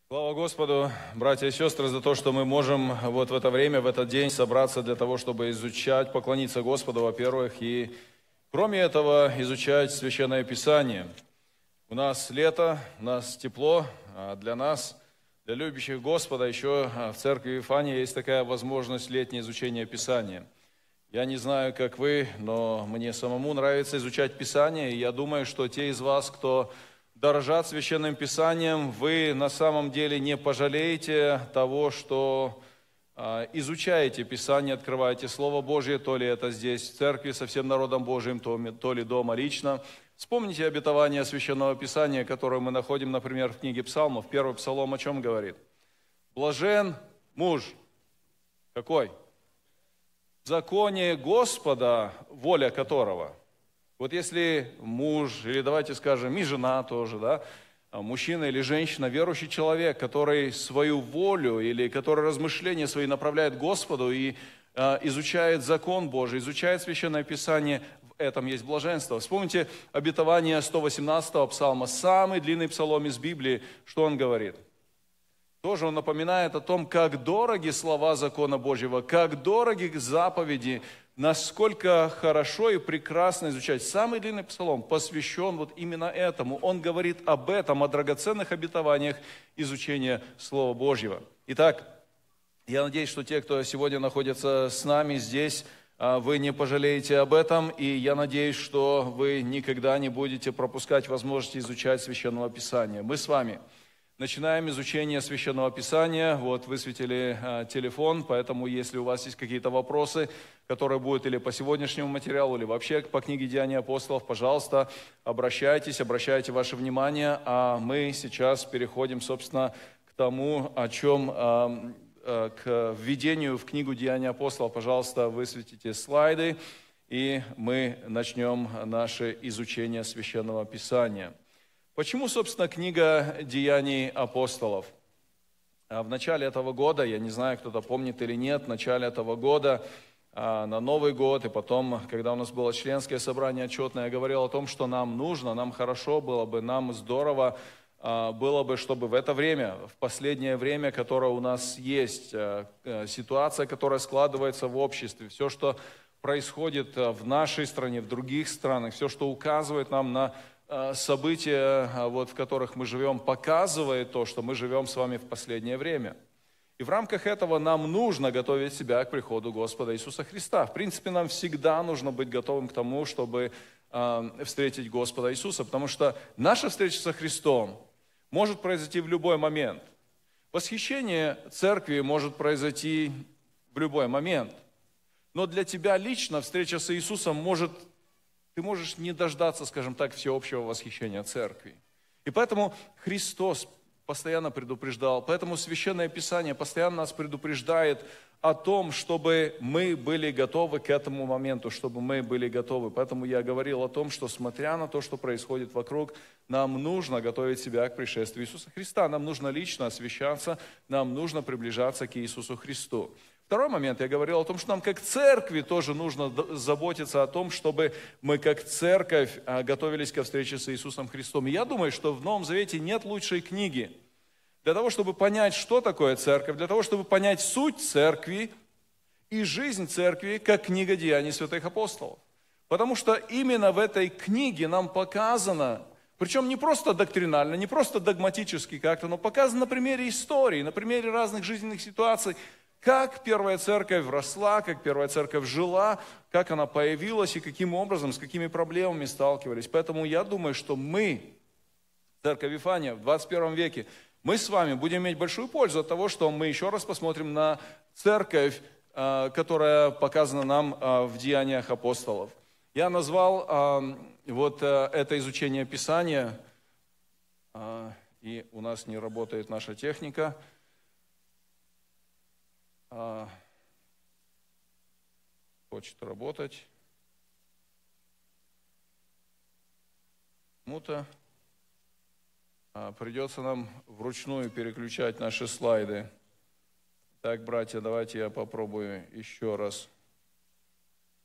Слава Господу, братья и сестры, за то, что мы можем вот в это время, в этот день собраться для того, чтобы изучать, поклониться Господу, во-первых, и кроме этого изучать Священное Писание. У нас лето, у нас тепло, а для нас, для любящих Господа, еще в церкви Вифания есть такая возможность летнее изучение Писания. Я не знаю, как вы, но мне самому нравится изучать Писание, и я думаю, что те из вас, кто дорожат Священным Писанием, вы на самом деле не пожалеете того, что изучаете Писание, открываете Слово Божье, то ли это здесь в церкви со всем народом Божьим, то ли дома лично. Вспомните обетование Священного Писания, которое мы находим, например, в книге Псалмов. Первый Псалом о чем говорит? Блажен муж. Какой? В законе Господа, воля которого. Вот если муж, или давайте скажем, и жена тоже, да, мужчина или женщина, верующий человек, который свою волю или который размышления свои направляет Господу и изучает закон Божий, изучает Священное Писание, в этом есть блаженство. Вспомните обетование 118-го псалма, самый длинный псалом из Библии, что он говорит? Тоже он напоминает о том, как дороги слова закона Божьего, как дороги заповеди, насколько хорошо и прекрасно изучать. Самый длинный псалом посвящен вот именно этому. Он говорит об этом, о драгоценных обетованиях изучения Слова Божьего. Итак, я надеюсь, что те, кто сегодня находится с нами здесь, вы не пожалеете об этом, и я надеюсь, что вы никогда не будете пропускать возможности изучать Священного Писания. Мы с вами начинаем изучение Священного Писания. Вот высветили телефон, поэтому если у вас есть какие-то вопросы, которые будут или по сегодняшнему материалу, или вообще по книге «Деяния апостолов», пожалуйста, обращайте ваше внимание. А мы сейчас переходим, собственно, к тому, о чем, к введению в книгу «Деяния апостолов». Пожалуйста, высветите слайды, и мы начнем наше изучение Священного Писания. Почему, собственно, книга «Деяний апостолов»? В начале этого года, я не знаю, кто-то помнит или нет, в начале этого года, на Новый год, и потом, когда у нас было членское собрание отчетное, я говорил о том, что нам нужно, нам хорошо было бы, нам здорово было бы, чтобы в это время, в последнее время, которое у нас есть, ситуация, которая складывается в обществе, все, что происходит в нашей стране, в других странах, все, что указывает нам на события, вот, в которых мы живем, показывает то, что мы живем с вами в последнее время. И в рамках этого нам нужно готовить себя к приходу Господа Иисуса Христа. В принципе, нам всегда нужно быть готовым к тому, чтобы встретить Господа Иисуса, потому что наша встреча со Христом может произойти в любой момент. Восхищение церкви может произойти в любой момент. Но для тебя лично встреча с Иисусом ты можешь не дождаться, скажем так, всеобщего восхищения церкви. И поэтому Христос постоянно предупреждал, поэтому Священное Писание постоянно нас предупреждает о том, чтобы мы были готовы к этому моменту, чтобы мы были готовы. Поэтому я говорил о том, что смотря на то, что происходит вокруг, нам нужно готовить себя к пришествию Иисуса Христа. Нам нужно лично освящаться, нам нужно приближаться к Иисусу Христу. Второй момент, я говорил о том, что нам как церкви тоже нужно заботиться о том, чтобы мы как церковь готовились ко встрече с Иисусом Христом. И я думаю, что в Новом Завете нет лучшей книги для того, чтобы понять, что такое церковь, для того, чтобы понять суть церкви и жизнь церкви, как книга «Деяний святых апостолов». Потому что именно в этой книге нам показано, причем не просто доктринально, не просто догматически как-то, но показано на примере истории, на примере разных жизненных ситуаций, как первая церковь росла, как первая церковь жила, как она появилась и каким образом, с какими проблемами сталкивались. Поэтому я думаю, что мы, церковь Вифания в 21 веке, мы с вами будем иметь большую пользу от того, что мы еще раз посмотрим на церковь, которая показана нам в Деяниях апостолов. Я назвал вот это изучение Писания, и у нас не работает наша техника. Хочет работать. Кому-то придется нам вручную переключать наши слайды. Так, братья, давайте я попробую еще раз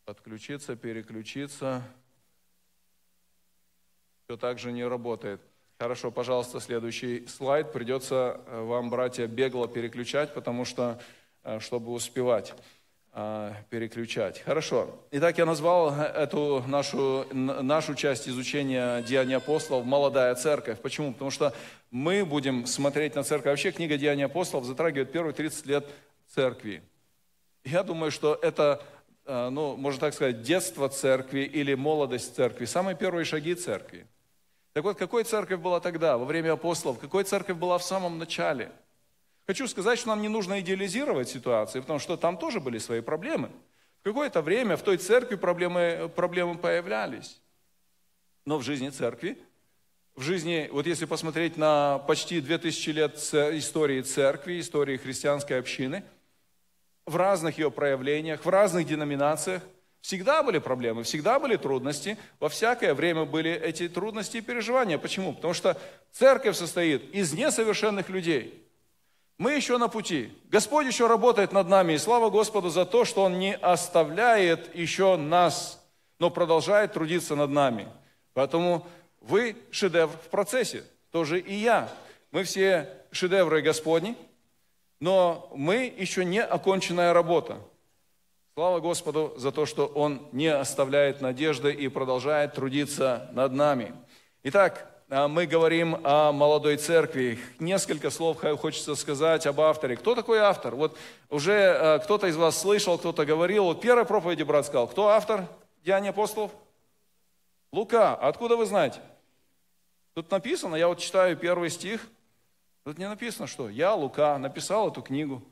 подключиться, переключиться. Все так же не работает. Хорошо, пожалуйста, следующий слайд. Придется вам, братья, бегло переключать, потому что, чтобы успевать переключать. Хорошо. Итак, я назвал эту нашу часть изучения Деяний апостолов «Молодая церковь». Почему? Потому что мы будем смотреть на церковь. Вообще книга Деяний апостолов затрагивает первые 30 лет церкви. Я думаю, что это, можно так сказать, детство церкви или молодость церкви, самые первые шаги церкви. Так вот, какой церковь была тогда, во время апостолов? Какой церковь была в самом начале? Хочу сказать, что нам не нужно идеализировать ситуацию, потому что там тоже были свои проблемы. В какое-то время в той церкви проблемы появлялись. Но в жизни церкви, в жизни, вот если посмотреть на почти 2000 лет истории церкви, истории христианской общины, в разных ее проявлениях, в разных деноминациях, всегда были проблемы, всегда были трудности, во всякое время были эти трудности и переживания. Почему? Потому что церковь состоит из несовершенных людей. Мы еще на пути. Господь еще работает над нами, и слава Господу за то, что Он не оставляет еще нас, но продолжает трудиться над нами. Поэтому вы шедевр в процессе, тоже и я. Мы все шедевры Господни, но мы еще не оконченная работа. Слава Господу за то, что Он не оставляет надежды и продолжает трудиться над нами. Итак, мы говорим о молодой церкви. Несколько слов хочется сказать об авторе. Кто такой автор? Вот уже кто-то из вас слышал, кто-то говорил. Вот первой проповеди брат сказал. Кто автор Деяний апостолов? Лука. Откуда вы знаете? Тут написано, я вот читаю первый стих. Тут не написано, что я, Лука, написал эту книгу.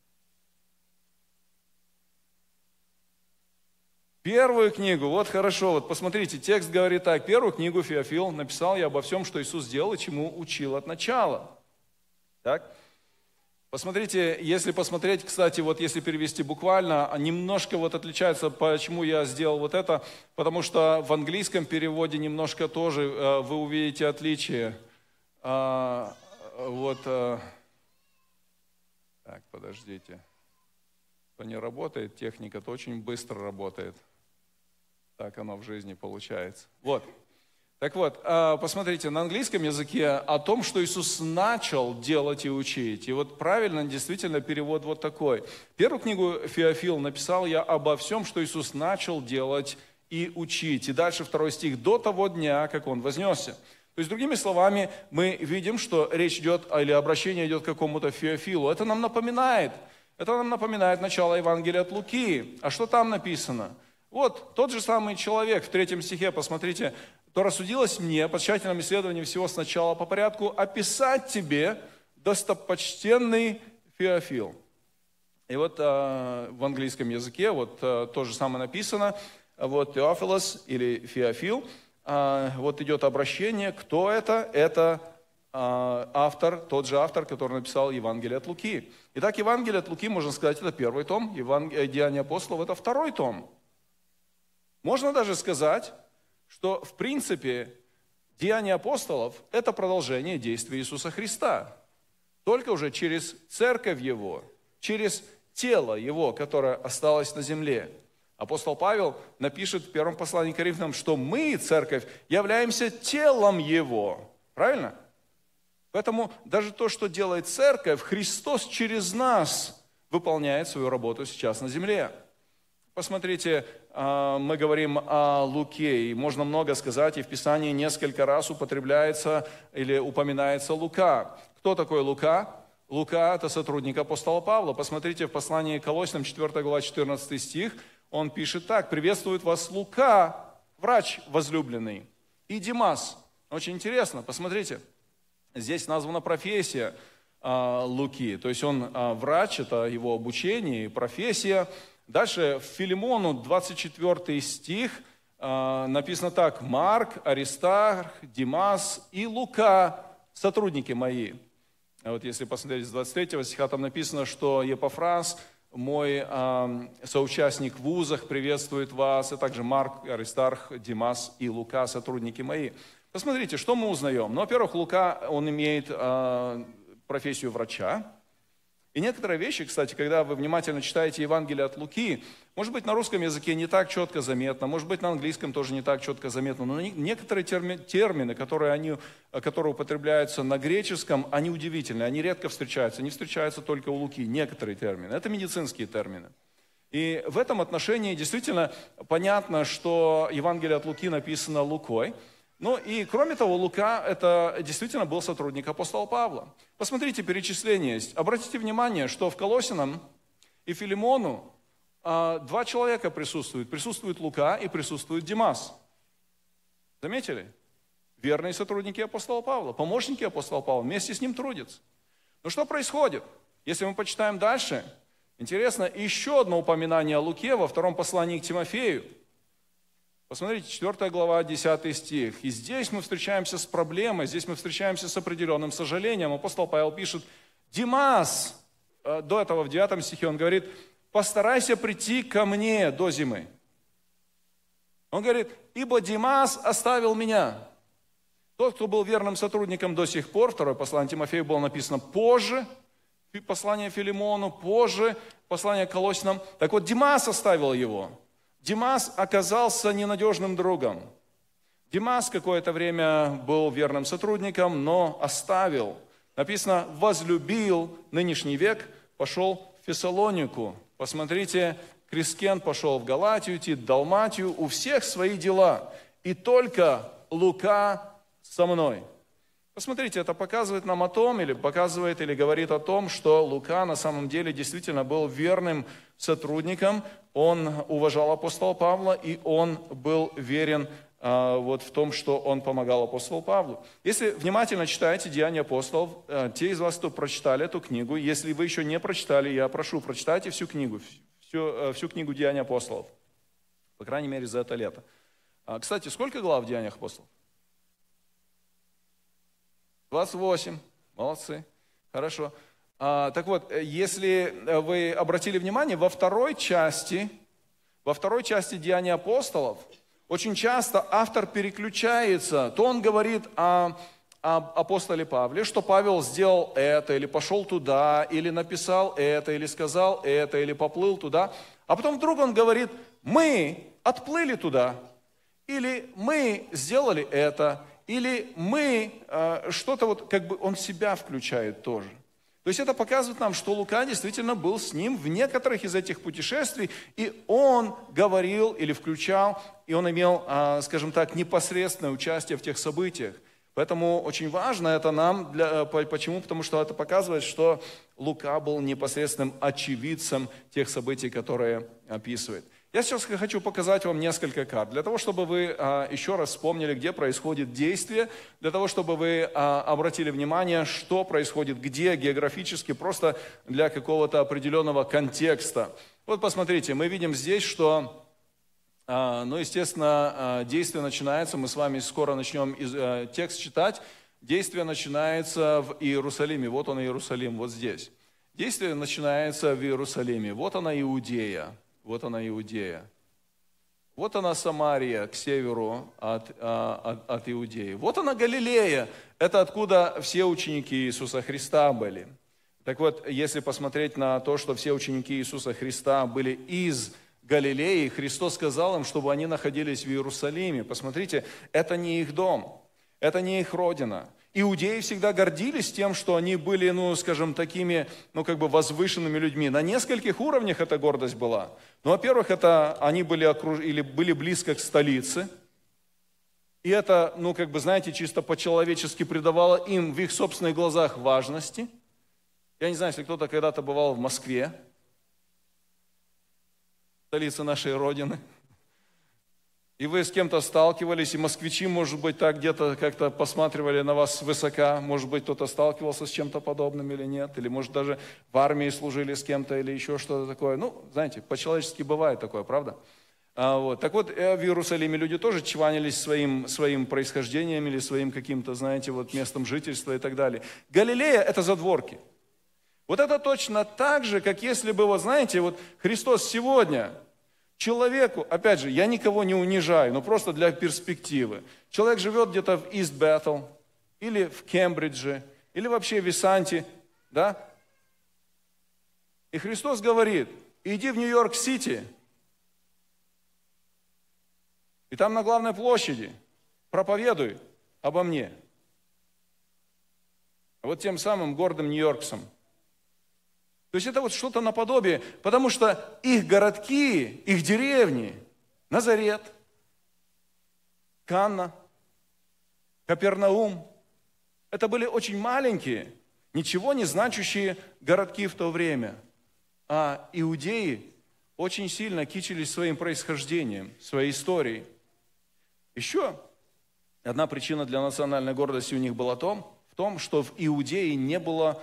Первую книгу, вот хорошо, вот посмотрите, текст говорит так. Первую книгу Феофил написал я обо всем, что Иисус сделал и чему учил от начала. Так? Посмотрите, если посмотреть, кстати, вот если перевести буквально, немножко вот отличается, почему я сделал вот это, потому что в английском переводе немножко тоже вы увидите отличие. Так, подождите. То не работает техника, то очень быстро работает. Так оно в жизни получается. Вот. Так вот, посмотрите, на английском языке о том, что Иисус начал делать и учить. И вот правильно, действительно, перевод вот такой. Первую книгу Феофил написал я обо всем, что Иисус начал делать и учить. И дальше второй стих, до того дня, как Он вознесся. То есть, другими словами, мы видим, что речь идет, или обращение идет к какому-то Феофилу. Это нам напоминает начало Евангелия от Луки. А что там написано? Вот, тот же самый человек в 3 стихе, посмотрите, «То рассудилось мне, по тщательному исследованию всего сначала по порядку, описать тебе, достопочтенный Феофил». И вот в английском языке вот то же самое написано, вот Теофилос или Феофил, вот идет обращение, кто это? Это автор, тот же автор, который написал Евангелие от Луки. Итак, Евангелие от Луки, можно сказать, это первый том, Деяния апостолов это второй том. Можно даже сказать, что в принципе Деяния апостолов это продолжение действия Иисуса Христа. Только уже через церковь Его, через тело Его, которое осталось на земле. Апостол Павел напишет в первом послании к Коринфянам, что мы, церковь, являемся телом Его. Правильно? Поэтому даже то, что делает церковь, Христос через нас выполняет свою работу сейчас на земле. Посмотрите, мы говорим о Луке, и можно много сказать, и в Писании несколько раз употребляется или упоминается Лука. Кто такой Лука? Лука – это сотрудник апостола Павла. Посмотрите, в послании к Колоссянам, 4 глава, 14 стих, он пишет так: «Приветствует вас Лука, врач возлюбленный, и Димас». Очень интересно, посмотрите. Здесь названа профессия Луки, то есть он врач, это его обучение и профессия. Дальше в Филимону 24 стих написано так: «Марк, Аристарх, Димас и Лука, сотрудники мои». Вот если посмотреть с 23 стиха, там написано, что Епафрас, мой соучастник в вузах, приветствует вас, и также Марк, Аристарх, Димас и Лука, сотрудники мои. Посмотрите, что мы узнаем. Ну, во-первых, Лука, он имеет профессию врача. И некоторые вещи, кстати, когда вы внимательно читаете Евангелие от Луки, может быть, на русском языке не так четко заметно, может быть, на английском тоже не так четко заметно, но некоторые термины, которые употребляются на греческом, они удивительны, они редко встречаются, они встречаются только у Луки, некоторые термины. Это медицинские термины. И в этом отношении действительно понятно, что Евангелие от Луки написано Лукой. Ну и кроме того, Лука это действительно был сотрудник апостола Павла. Посмотрите, перечисление есть. Обратите внимание, что в Колоссянам и Филимону два человека присутствуют. Присутствует Лука и присутствует Димас. Заметили? Верные сотрудники апостола Павла, помощники апостола Павла, вместе с ним трудятся. Но что происходит? Если мы почитаем дальше, интересно, еще одно упоминание о Луке во втором послании к Тимофею. Посмотрите, 4 глава, 10 стих. И здесь мы встречаемся с проблемой, здесь мы встречаемся с определенным сожалением. Апостол Павел пишет: Димас, до этого в 9 стихе он говорит: постарайся прийти ко мне до зимы. Он говорит: ибо Димас оставил меня. Тот, кто был верным сотрудником до сих пор, второе послание Тимофею было написано позже, послание Филимону, позже послание Колоссянам. Так вот, Димас оставил его. Димас оказался ненадежным другом. Димас какое-то время был верным сотрудником, но оставил. Написано: возлюбил нынешний век, пошел в Фессалонику. Посмотрите, Крискент пошел в Галатию, Тит в Далматию, у всех свои дела. И только Лука со мной. Посмотрите, это показывает нам о том, или говорит о том, что Лука на самом деле действительно был верным сотрудником. Он уважал апостола Павла, и он был верен в том, что он помогал апостолу Павлу. Если внимательно читаете «Деяния апостолов», те из вас, кто прочитали эту книгу, если вы еще не прочитали, я прошу, прочитайте всю книгу, всю книгу «Деяния апостолов», по крайней мере, за это лето. Кстати, сколько глав в «Деяниях апостолов»? 28. Молодцы. Хорошо. Так вот, если вы обратили внимание, во второй части Деяний апостолов очень часто автор переключается. То он говорит об апостоле Павле, что Павел сделал это, или пошел туда, или написал это, или сказал это, или поплыл туда. А потом вдруг он говорит: мы отплыли туда, или мы сделали это, или мы что-то как бы он себя включает тоже. То есть это показывает нам, что Лука действительно был с ним в некоторых из этих путешествий, и он говорил или включал, и он имел, скажем так, непосредственное участие в тех событиях. Поэтому очень важно это нам. Почему? Потому что это показывает, что Лука был непосредственным очевидцем тех событий, которые описывает. Я сейчас хочу показать вам несколько карт, для того, чтобы вы еще раз вспомнили, где происходит действие, для того, чтобы вы обратили внимание, что происходит где географически, просто для какого-то определенного контекста. Вот посмотрите, мы видим здесь, что, естественно, действие начинается, мы с вами скоро начнем текст читать, действие начинается в Иерусалиме, вот он Иерусалим, вот здесь. Действие начинается в Иерусалиме, вот она Иудея. Вот она Иудея. Вот она Самария к северу от Иудеи. Вот она Галилея. Это откуда все ученики Иисуса Христа были. Так вот, если посмотреть на то, что все ученики Иисуса Христа были из Галилеи, Христос сказал им, чтобы они находились в Иерусалиме. Посмотрите, это не их дом, это не их родина. Иудеи всегда гордились тем, что они были, такими, возвышенными людьми. На нескольких уровнях эта гордость была. Во-первых, они были близко к столице. И это, чисто по-человечески придавало им в их собственных глазах важности. Я не знаю, если кто-то когда-то бывал в Москве, столице нашей Родины. И вы с кем-то сталкивались, и москвичи, может быть, так где-то как-то посматривали на вас свысока, может быть, кто-то сталкивался с чем-то подобным или нет, или, может, даже в армии служили с кем-то или еще что-то такое. Знаете, по-человечески бывает такое, правда? Так вот, в Иерусалиме люди тоже чванились своим происхождением или своим каким-то, местом жительства и так далее. Галилея – это задворки. Вот это точно так же, как если бы, Христос сегодня... Человеку, опять же, я никого не унижаю, но просто для перспективы. Человек живет где-то в Ист-Беттл, или в Кембридже, или вообще в Исанте, да? И Христос говорит, иди в Нью-Йорк-Сити, и там на главной площади проповедуй обо мне. Вот тем самым гордым нью-йоркцам. То есть это вот что-то наподобие, потому что их городки, их деревни, Назарет, Канна, Капернаум, это были очень маленькие, ничего не значащие городки в то время. А иудеи очень сильно кичились своим происхождением, своей историей. Еще одна причина для национальной гордости у них была в том, что в Иудее не было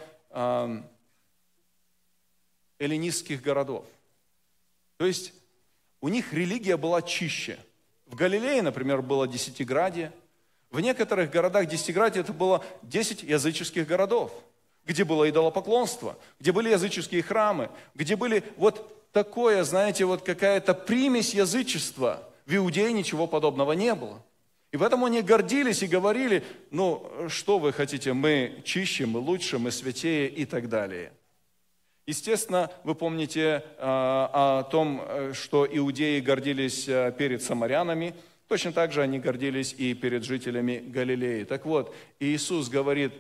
эллинистских городов. То есть у них религия была чище. В Галилее, например, было Десятиградие. В некоторых городах Десятиградия это было 10 языческих городов, где было идолопоклонство, где были языческие храмы, где были вот такое, знаете, вот какая-то примесь язычества. В Иудее ничего подобного не было. И поэтому они гордились и говорили, ну, что вы хотите, мы чище, мы лучше, мы святее и так далее. Естественно, вы помните о том, что иудеи гордились перед самарянами, точно так же они гордились и перед жителями Галилеи. Так вот, Иисус говорит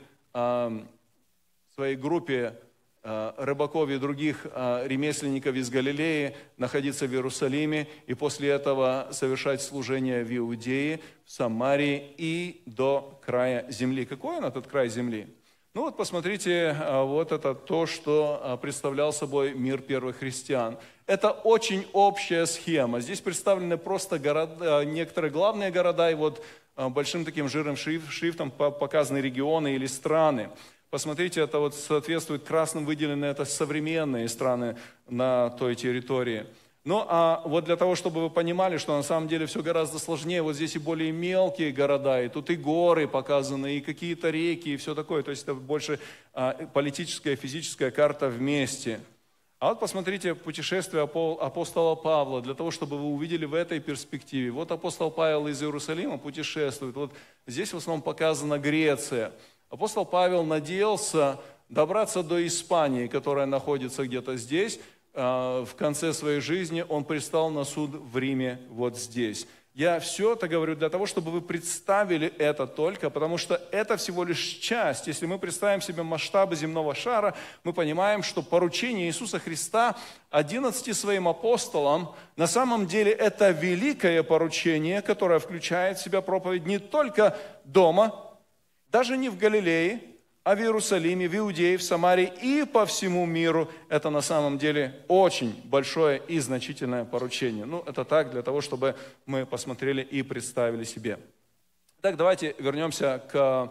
своей группе рыбаков и других ремесленников из Галилеи находиться в Иерусалиме и после этого совершать служение в Иудее, в Самарии и до края земли. Какой он этот край земли? Ну вот посмотрите, вот это то, что представлял собой мир первых христиан. Это очень общая схема. Здесь представлены просто города, некоторые главные города, и вот большим таким жирным шрифтом показаны регионы или страны. Посмотрите, это вот соответствует красным выделены, это современные страны на той территории. Ну, а вот для того, чтобы вы понимали, что на самом деле все гораздо сложнее, вот здесь и более мелкие города, и тут и горы показаны, и какие-то реки, и все такое. То есть это больше политическая, физическая карта вместе. А вот посмотрите путешествие апостола Павла, для того, чтобы вы увидели в этой перспективе. Вот апостол Павел из Иерусалима путешествует. Вот здесь в основном показана Греция. Апостол Павел надеялся добраться до Испании, которая находится где-то здесь. В конце своей жизни он пристал на суд в Риме вот здесь. Я все это говорю для того, чтобы вы представили это только, потому что это всего лишь часть. Если мы представим себе масштабы земного шара, мы понимаем, что поручение Иисуса Христа 11 своим апостолам, на самом деле это великое поручение, которое включает в себя проповедь не только дома, даже не в Галилее, а в Иерусалиме, в Иудее, в Самарии и по всему миру. Это на самом деле очень большое и значительное поручение. Ну, это так, для того, чтобы мы посмотрели и представили себе. Так, давайте вернемся к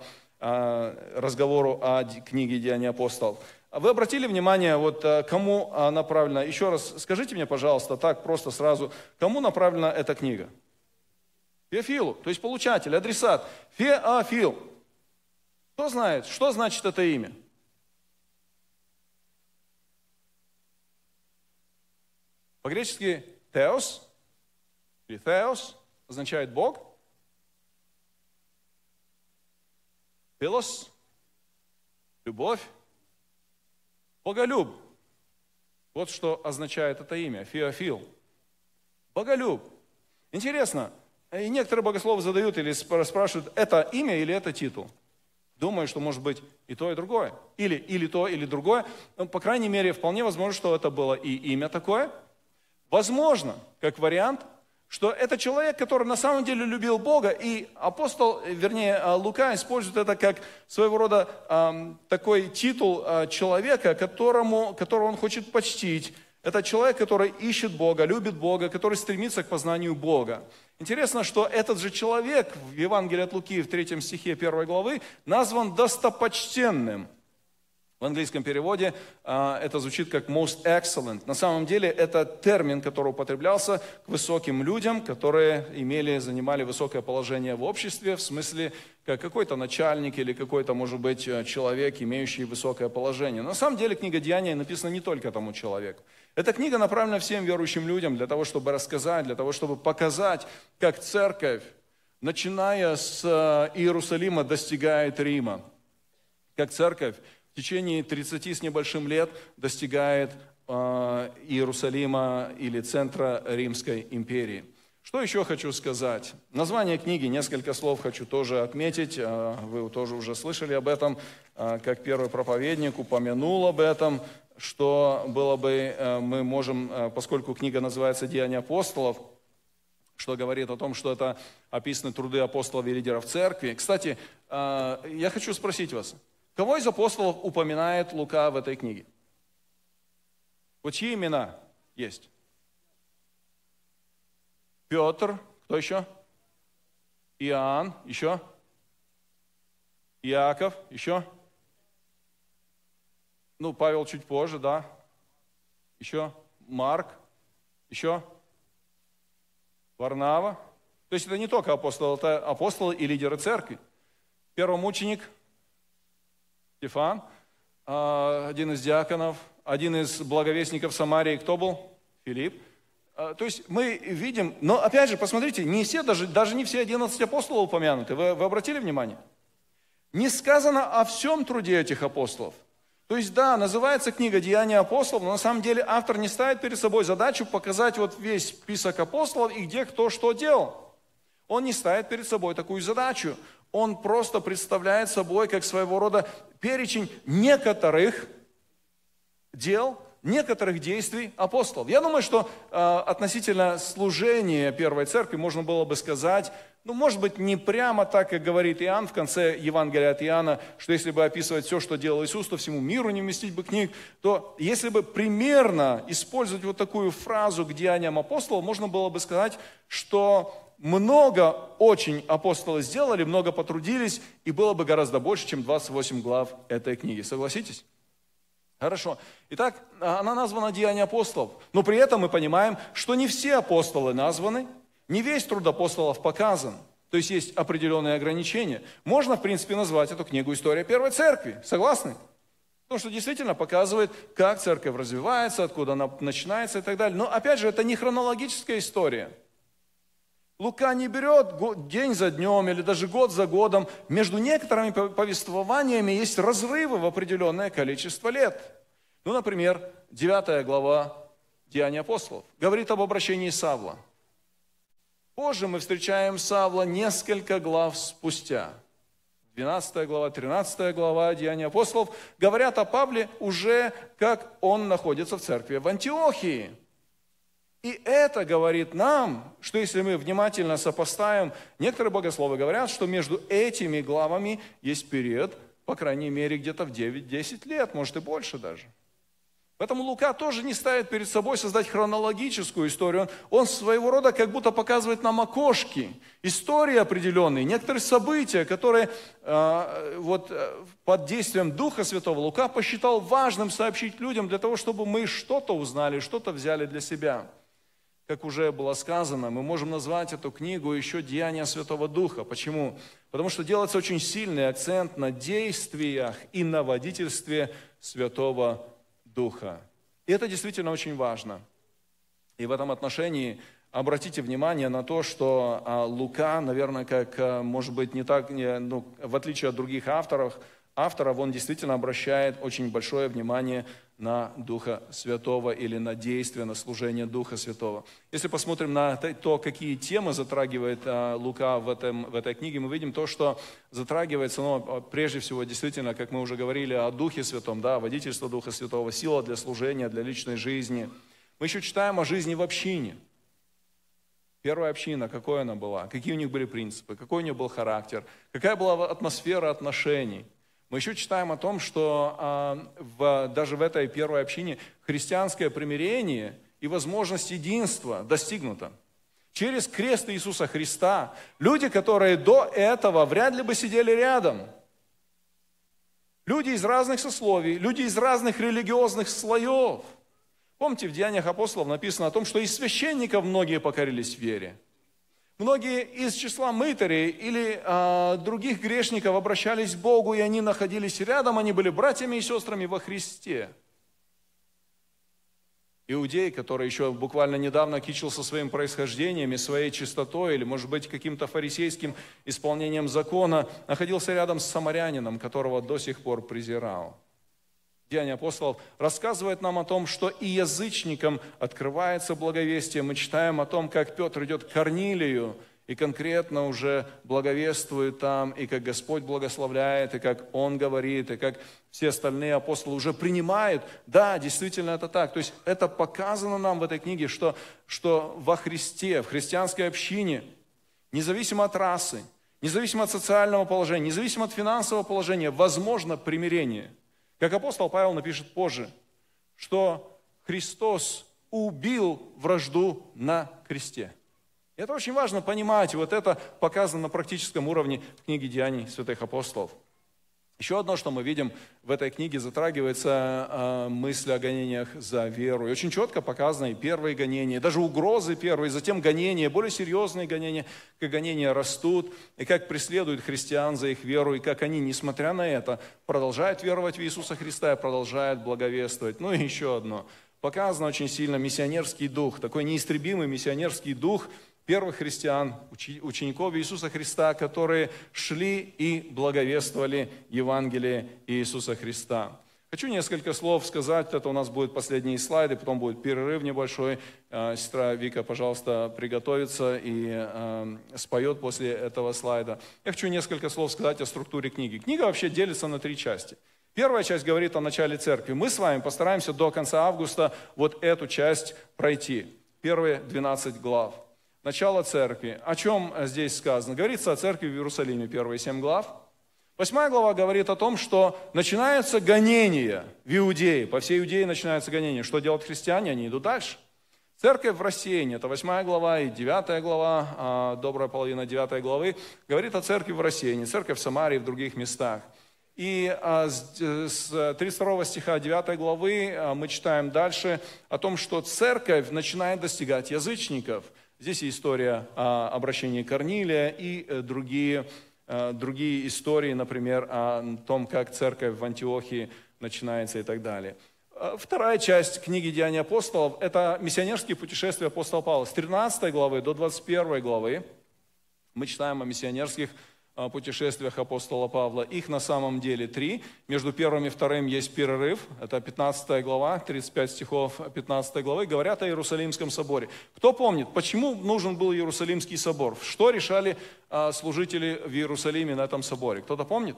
разговору о книге «Деяния апостолов». Вы обратили внимание, вот кому направлена, еще раз скажите мне, пожалуйста, так просто сразу, кому направлена эта книга? Феофилу, то есть получатель, адресат. Феофил. Кто знает, что значит это имя? По-гречески «теос» или «theos» означает «Бог». «Филос» – «любовь». «Боголюб». Вот что означает это имя – Феофил. Боголюб. Интересно, и некоторые богословы задают или спрашивают, это имя или это титул? Думаю, что может быть и то, и другое. Или то, или другое. Но, по крайней мере, вполне возможно, что это было и имя такое. Возможно, как вариант, что это человек, который на самом деле любил Бога, и Лука использует это как своего рода такой титул человека, которого он хочет почтить. Это человек, который ищет Бога, любит Бога, который стремится к познанию Бога. Интересно, что этот же человек в Евангелии от Луки в 3 стихе 1 главы назван достопочтенным. В английском переводе это звучит как most excellent. На самом деле это термин, который употреблялся к высоким людям, которые занимали высокое положение в обществе, в смысле как какой-то начальник или какой-то, может быть, человек, имеющий высокое положение. Но на самом деле книга Деяний написана не только этому человеку. Эта книга направлена всем верующим людям для того, чтобы рассказать, для того, чтобы показать, как церковь, начиная с Иерусалима, достигает Рима. Как церковь в течение 30 с небольшим лет достигает Иерусалима или центра Римской империи. Что еще хочу сказать? Название книги, несколько слов хочу тоже отметить. Вы тоже уже слышали об этом, как первый проповедник упомянул об этом, что было бы, мы можем, поскольку книга называется «Деяния апостолов», что говорит о том, что это описаны труды апостолов и лидеров церкви. Кстати, я хочу спросить вас, кого из апостолов упоминает Лука в этой книге? Вот чьи имена есть? Петр, кто еще? Иоанн, еще? Иаков, еще? Ну, Павел чуть позже, да. Еще? Марк, еще? Варнава. То есть это не только апостолы, это апостолы и лидеры церкви. Первомученик Стефан, один из диаконов, один из благовестников Самарии, кто был? Филипп. То есть мы видим, но опять же, посмотрите, не все, даже не все 11 апостолов упомянуты. Вы обратили внимание? Не сказано о всем труде этих апостолов. То есть, да, называется книга «Деяния апостолов», но на самом деле автор не ставит перед собой задачу показать вот весь список апостолов и где кто что делал. Он не ставит перед собой такую задачу. Он просто представляет собой как своего рода перечень некоторых дел, некоторых действий апостолов. Я думаю, что относительно служения Первой Церкви можно было бы сказать, ну, может быть, не прямо так, как говорит Иоанн в конце Евангелия от Иоанна, что если бы описывать все, что делал Иисус, то всему миру не вместить бы книг, то если бы примерно использовать вот такую фразу к деяниям апостолов, можно было бы сказать, что много очень апостолы сделали, много потрудились, и было бы гораздо больше, чем 28 глав этой книги. Согласитесь? Хорошо. Итак, она названа «Деяния апостолов», но при этом мы понимаем, что не все апостолы названы, не весь труд апостолов показан, то есть есть определенные ограничения. Можно, в принципе, назвать эту книгу «История Первой Церкви». Согласны? Потому что действительно показывает, как церковь развивается, откуда она начинается и так далее. Но, опять же, это не хронологическая история. Лука не берет день за днем или даже год за годом. Между некоторыми повествованиями есть разрывы в определенное количество лет. Ну, например, 9 глава Деяний апостолов говорит об обращении Савла. Позже мы встречаем Савла несколько глав спустя. 12 глава, 13 глава Деяний апостолов говорят о Павле уже, как он находится в церкви в Антиохии. И это говорит нам, что если мы внимательно сопоставим, некоторые богословы говорят, что между этими главами есть период, по крайней мере, где-то в 9-10 лет, может и больше даже. Поэтому Лука тоже не ставит перед собой создать хронологическую историю. Он своего рода как будто показывает нам окошки, истории определенные, некоторые события, которые под действием Духа Святого Лука посчитал важным сообщить людям для того, чтобы мы что-то узнали, что-то взяли для себя. Как уже было сказано, мы можем назвать эту книгу еще «Деяния Святого Духа». Почему? Потому что делается очень сильный акцент на действиях и на водительстве Святого Духа. И это действительно очень важно. И в этом отношении обратите внимание на то, что Лука, наверное, как, может быть, не так, в отличие от других авторов, он действительно обращает очень большое внимание на Духа Святого или на действие, на служение Духа Святого. Если посмотрим на то, какие темы затрагивает Лука в этой книге, мы видим то, что затрагивается, прежде всего, действительно, как мы уже говорили, о Духе Святом, да, водительство Духа Святого, сила для служения, для личной жизни. Мы еще читаем о жизни в общине. Первая община, какой она была, какие у них были принципы, какой у них был характер, какая была атмосфера отношений. Мы еще читаем о том, что даже в этой первой общине христианское примирение и возможность единства достигнута. Через крест Иисуса Христа люди, которые до этого вряд ли бы сидели рядом, люди из разных сословий, люди из разных религиозных слоев. Помните, в Деяниях апостолов написано о том, что из священников многие покорились вере. Многие из числа мытарей или других грешников обращались к Богу, и они находились рядом, они были братьями и сестрами во Христе. Иудей, который еще буквально недавно кичился своим происхождением и своей чистотой, или, может быть, каким-то фарисейским исполнением закона, находился рядом с самарянином, которого до сих пор презирал. Деяния апостолов, рассказывает нам о том, что и язычникам открывается благовестие. Мы читаем о том, как Петр идет к Корнилию и конкретно уже благовествует там, и как Господь благословляет, и как Он говорит, и как все остальные апостолы уже принимают. Да, действительно это так. То есть это показано нам в этой книге, что во Христе, в христианской общине, независимо от расы, независимо от социального положения, независимо от финансового положения, возможно примирение. Как апостол Павел напишет позже, что Христос убил вражду на кресте. И это очень важно понимать, и вот это показано на практическом уровне в книге «Деяний святых апостолов». Еще одно, что мы видим в этой книге, затрагивается мысль о гонениях за веру. И очень четко показаны и первые гонения, и даже угрозы первые, затем гонения, более серьезные гонения, как гонения растут, и как преследуют христиан за их веру, и как они, несмотря на это, продолжают веровать в Иисуса Христа и продолжают благовествовать. Ну и еще одно. Показано очень сильно миссионерский дух, такой неистребимый миссионерский дух первых христиан, учеников Иисуса Христа, которые шли и благовествовали Евангелие Иисуса Христа. Хочу несколько слов сказать, это у нас будут последние слайды, потом будет перерыв небольшой. Сестра Вика, пожалуйста, приготовится и споет после этого слайда. Я хочу несколько слов сказать о структуре книги. Книга вообще делится на 3 части. Первая часть говорит о начале церкви. Мы с вами постараемся до конца августа вот эту часть пройти. Первые 12 глав. Начало церкви. О чем здесь сказано? Говорится о церкви в Иерусалиме, первые 7 глав. 8 глава говорит о том, что начинаются гонения в Иудее. По всей Иудее начинаются гонения. Что делают христиане? Они идут дальше. Церковь в рассеянии, это 8 глава и 9 глава, добрая половина 9 главы, говорит о церкви в рассеянии, церковь в Самарии и в других местах. И с 32 стиха 9 главы мы читаем дальше о том, что церковь начинает достигать язычников. Здесь и история о обращении Корнилия и другие истории, например, о том, как церковь в Антиохии начинается и так далее. Вторая часть книги «Деяния апостолов» – это миссионерские путешествия апостола Павла. С 13 главы до 21 главы мы читаем о миссионерских путешествиях апостола Павла. Их на самом деле 3. Между первым и вторым есть перерыв. Это 15 глава, 35 стихов 15 главы. Говорят о Иерусалимском соборе. Кто помнит, почему нужен был Иерусалимский собор? Что решали служители в Иерусалиме на этом соборе? Кто-то помнит?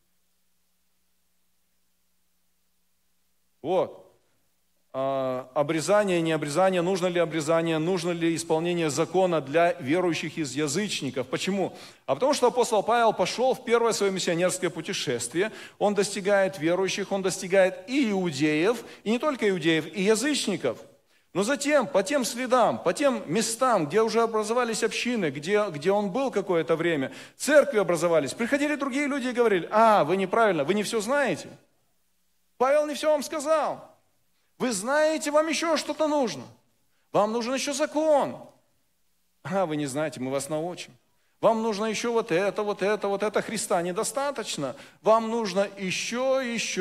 Вот. Обрезание, не обрезание, нужно ли обрезание, нужно ли исполнение закона для верующих из язычников. Почему? А потому что апостол Павел пошел в первое свое миссионерское путешествие, он достигает верующих, он достигает и иудеев, и не только иудеев, и язычников. Но затем, по тем следам, по тем местам, где уже образовались общины, где он был какое-то время, церкви образовались, приходили другие люди и говорили: вы неправильно, вы не все знаете. Павел не все вам сказал. Вы знаете, вам еще что-то нужно. Вам нужен еще закон. Вы не знаете, мы вас научим. Вам нужно еще вот это. Христа недостаточно. Вам нужно еще.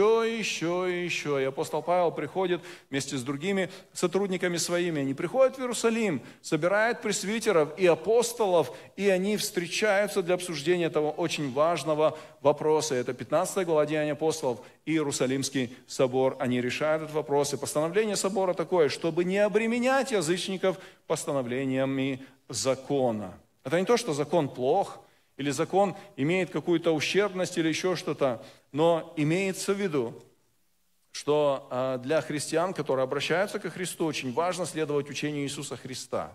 И апостол Павел приходит вместе с другими сотрудниками своими. Они приходят в Иерусалим, собирают пресвитеров и апостолов, и они встречаются для обсуждения этого очень важного вопроса. Это 15 глава Деяний апостолов и Иерусалимский собор. Они решают этот вопрос. И постановление собора такое, чтобы не обременять язычников постановлениями закона. Это не то, что закон плох, или закон имеет какую-то ущербность, или еще что-то, но имеется в виду, что для христиан, которые обращаются ко Христу, очень важно следовать учению Иисуса Христа.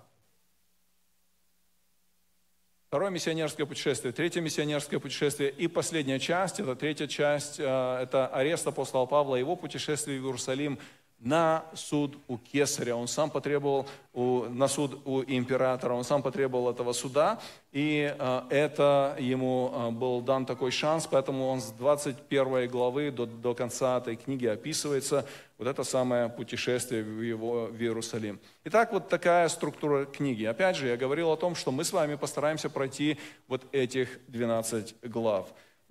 Второе миссионерское путешествие, третье миссионерское путешествие и последняя часть, это третья часть, это арест апостола Павла, его путешествие в Иерусалим на суд у Кесаря. Он сам потребовал на суд у императора, он сам потребовал этого суда, и это ему был дан такой шанс, поэтому он с 21 главы до конца этой книги описывается вот это самое путешествие в Иерусалим. Итак, вот такая структура книги. Опять же, я говорил о том, что мы с вами постараемся пройти вот этих 12 глав.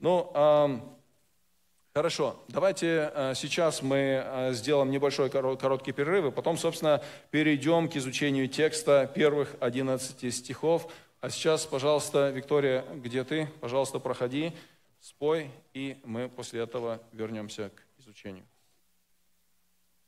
Хорошо, давайте сейчас мы сделаем небольшой короткий перерыв, и потом, собственно, перейдем к изучению текста первых 11 стихов. А сейчас, пожалуйста, Виктория, где ты? Пожалуйста, проходи, спой, и мы после этого вернемся к изучению.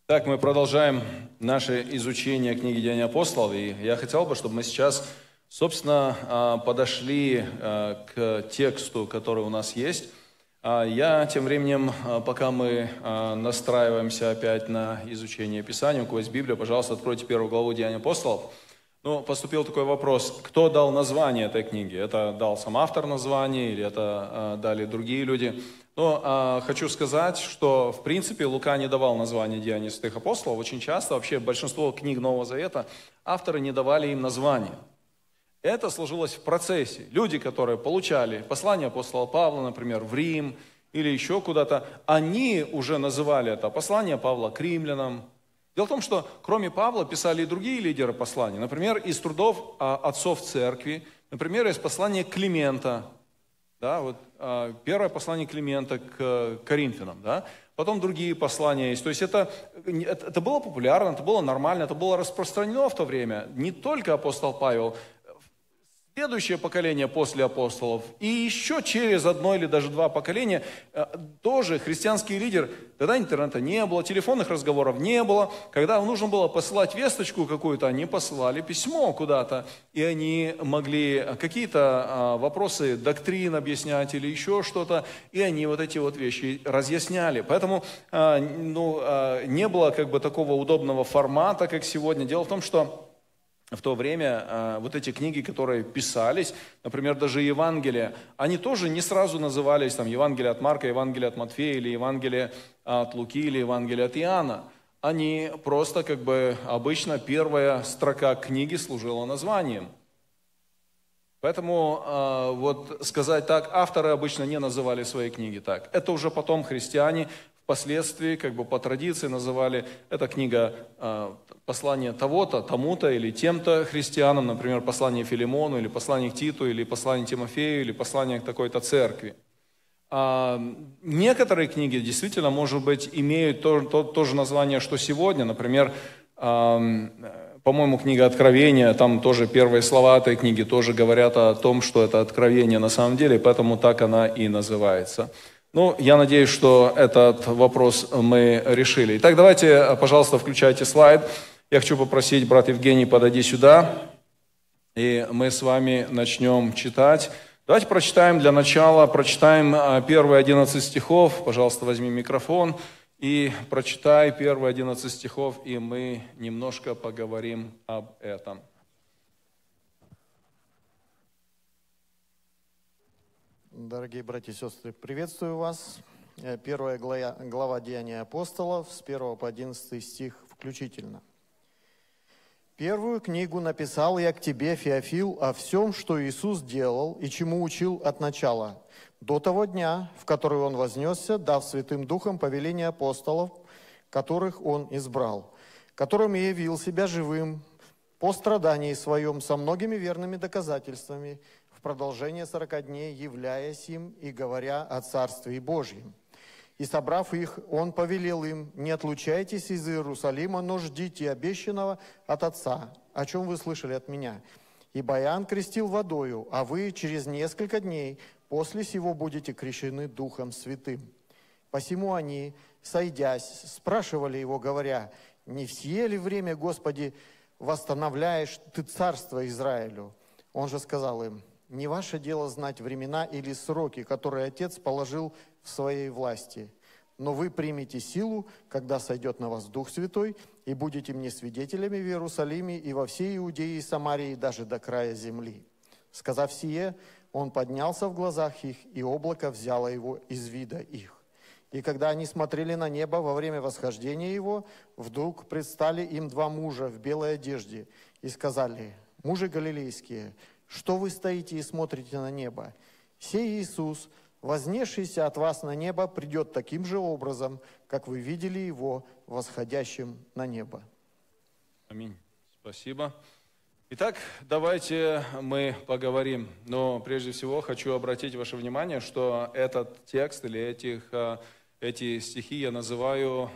Так, мы продолжаем наше изучение книги Деяний апостолов, и я хотел бы, чтобы мы сейчас, собственно, подошли к тексту, который у нас есть. Я тем временем, пока мы настраиваемся опять на изучение Писания, у кого есть Библия, пожалуйста, откройте 1 главу Деяний апостолов. Ну, поступил такой вопрос, кто дал название этой книги? Это дал сам автор название или это дали другие люди? Но хочу сказать, что в принципе Лука не давал название Деяний святых апостолов. Очень часто, вообще большинство книг Нового Завета, авторы не давали им названия. Это сложилось в процессе. Люди, которые получали послание апостола Павла, например, в Рим или еще куда-то, они уже называли это послание Павла к римлянам. Дело в том, что кроме Павла писали и другие лидеры посланий. Например, из трудов отцов церкви, например, из послания Климента. Да, вот, первое послание Климента к Коринфянам. Да? Потом другие послания есть. То есть это было популярно, это было нормально, это было распространено в то время. Не только апостол Павел, следующее поколение после апостолов и еще через одно или даже два поколения тоже христианский лидер, тогда интернета не было, телефонных разговоров не было, когда нужно было посылать весточку какую-то, они посылали письмо куда-то, и они могли какие-то вопросы доктрин объяснять или еще что-то, и они вот эти вот вещи разъясняли. Поэтому не было как бы такого удобного формата, как сегодня. Дело в том, что в то время вот эти книги, которые писались, например, даже Евангелия, они тоже не сразу назывались там Евангелие от Марка, Евангелие от Матфея, или Евангелие от Луки, или Евангелие от Иоанна. Они просто как бы обычно первая строка книги служила названием. Поэтому вот сказать так, авторы обычно не называли свои книги так. Это уже потом христиане впоследствии, как бы по традиции называли, эта книга послание того-то, тому-то или тем-то христианам, например, послание Филимону, или послание к Титу, или послание Тимофею, или послание к такой-то церкви. Некоторые книги действительно, может быть, имеют то же название, что сегодня. Например, по-моему, книга Откровения, там тоже первые слова этой книги тоже говорят о том, что это откровение на самом деле, поэтому так она и называется. Ну, я надеюсь, что этот вопрос мы решили. Итак, давайте, пожалуйста, включайте слайд. Я хочу попросить, брат Евгений, подойди сюда, и мы с вами начнем читать. Давайте прочитаем для начала, прочитаем первые 11 стихов. Пожалуйста, возьми микрофон и прочитай первые 11 стихов, и мы немножко поговорим об этом. Дорогие братья и сестры, приветствую вас. Первая глава Деяний апостолов с 1 по 11 стих включительно. «Первую книгу написал я к тебе, Феофил, о всем, что Иисус делал и чему учил от начала, до того дня, в который Он вознесся, дав Святым Духом повеление апостолов, которых Он избрал, которым и явил себя живым по страдании Своем со многими верными доказательствами, в продолжение 40 дней, являясь им и говоря о Царстве Божьем. И, собрав их, Он повелел им: не отлучайтесь из Иерусалима, но ждите обещанного от Отца, о чем вы слышали от меня. Ибо Иоанн крестил водою, а вы через несколько дней после сего будете крещены Духом Святым». Посему они, сойдясь, спрашивали Его, говоря: «Не в сие ли время, Господи, восстановляешь Ты царство Израилю?» Он же сказал им: «Не ваше дело знать времена или сроки, которые Отец положил в своей власти. Но вы примете силу, когда сойдет на вас Дух Святой, и будете мне свидетелями в Иерусалиме и во всей Иудее и Самарии, даже до края земли». Сказав сие, Он поднялся в глазах их, и облако взяло Его из вида их. И когда они смотрели на небо во время восхождения Его, вдруг предстали им два мужа в белой одежде и сказали: «Мужи галилейские, что вы стоите и смотрите на небо? Сей Иисус, вознесшийся от вас на небо, придет таким же образом, как вы видели Его восходящим на небо». Аминь. Спасибо. Итак, давайте мы поговорим. Но прежде всего хочу обратить ваше внимание, что этот текст или эти стихи я называю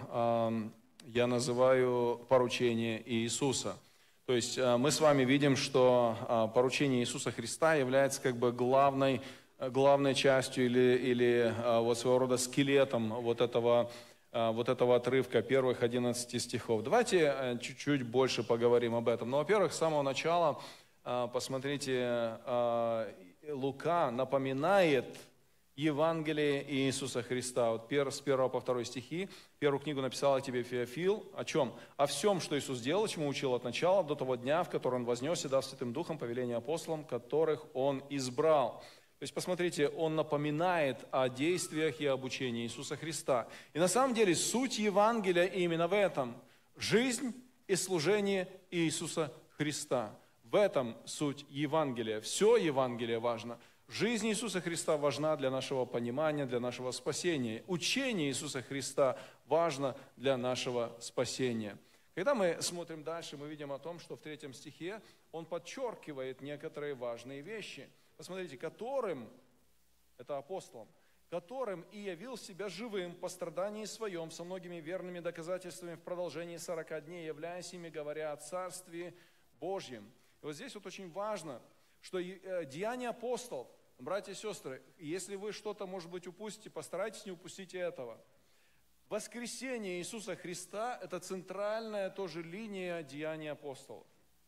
поручение Иисуса. То есть мы с вами видим, что поручение Иисуса Христа является как бы главной частью или вот своего рода скелетом вот этого вот этого отрывка, первых 11 стихов. Давайте чуть-чуть больше поговорим об этом. Но, во-первых, с самого начала, посмотрите, Лука напоминает Евангелие Иисуса Христа. Вот с 1 по 2 стихи. Первую книгу написал тебе Феофил. О чем? О всем, что Иисус делал, чему учил от начала до того дня, в который Он вознесся, дав Святым Духом повеление апостолам, которых Он избрал. То есть, посмотрите, Он напоминает о действиях и обучении Иисуса Христа. И на самом деле суть Евангелия именно в этом. Жизнь и служение Иисуса Христа. В этом суть Евангелия. Все Евангелие важно. Жизнь Иисуса Христа важна для нашего понимания, для нашего спасения. Учение Иисуса Христа важно для нашего спасения. Когда мы смотрим дальше, мы видим о том, что в 3 стихе Он подчеркивает некоторые важные вещи. Посмотрите, которым, это апостолом, которым и явил себя живым по страдании своем, со многими верными доказательствами в продолжении 40 дней, являясь ими, говоря о Царстве Божьем. И вот здесь вот очень важно, что деяния апостолов, братья и сестры, если вы что-то, может быть, упустите, постарайтесь не упустить этого. Воскресение Иисуса Христа – это центральная тоже линия деяний апостолов.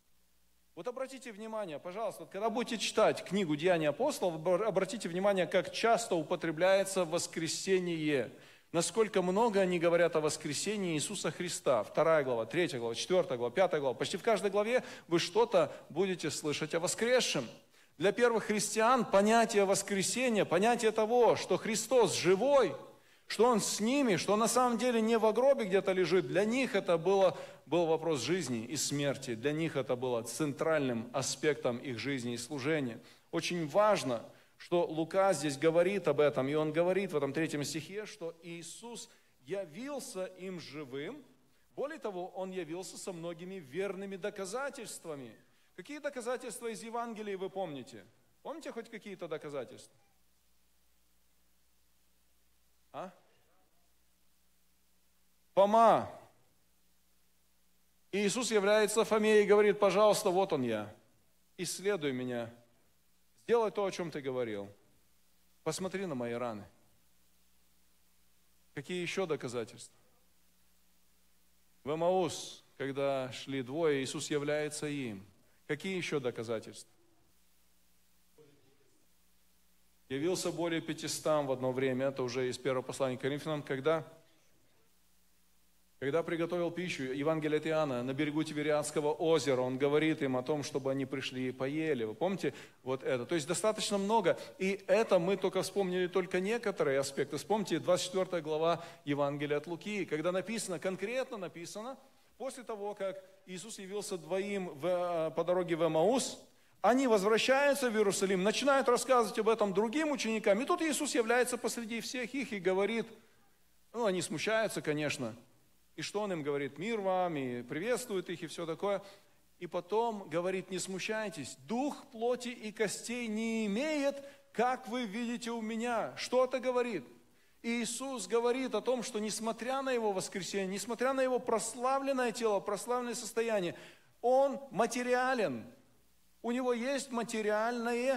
Вот обратите внимание, пожалуйста, когда будете читать книгу «Деяния апостолов», обратите внимание, как часто употребляется воскресение. Насколько много они говорят о воскресении Иисуса Христа. 2 глава, 3 глава, 4 глава, 5 глава. Почти в каждой главе вы что-то будете слышать о воскресшем. Для первых христиан понятие воскресения, понятие того, что Христос живой, что Он с ними, что Он на самом деле не в гробе где-то лежит, для них это был вопрос жизни и смерти. Для них это было центральным аспектом их жизни и служения. Очень важно, что Лука здесь говорит об этом, и он говорит в этом 3 стихе, что Иисус явился им живым. Более того, Он явился со многими верными доказательствами. Какие доказательства из Евангелия вы помните? Помните хоть какие-то доказательства? Фома. Иисус является Фоме и говорит: пожалуйста, вот Он я, исследуй меня, сделай то, о чем ты говорил, посмотри на мои раны. Какие еще доказательства? В Эмаус, когда шли двое, Иисус является им. Какие еще доказательства? Явился более 500 в одно время, это уже из 1 послания к Коринфянам, когда приготовил пищу, Евангелие от Иоанна, на берегу Тивериадского озера, Он говорит им о том, чтобы они пришли и поели. Вы помните вот это? То есть достаточно много. И это мы только вспомнили только некоторые аспекты. Вспомните 24 глава Евангелия от Луки, когда конкретно написано, после того, как Иисус явился двоим по дороге в Эмаус, они возвращаются в Иерусалим, начинают рассказывать об этом другим ученикам. И тут Иисус является посреди всех их и говорит, они смущаются, конечно. И что Он им говорит? Мир вам, и приветствует их, и все такое. И потом говорит: не смущайтесь, дух плоти и костей не имеет, как вы видите у меня. Что это говорит? И Иисус говорит о том, что несмотря на Его воскресение, несмотря на Его прославленное тело, прославленное состояние, Он материален. У Него есть материальное,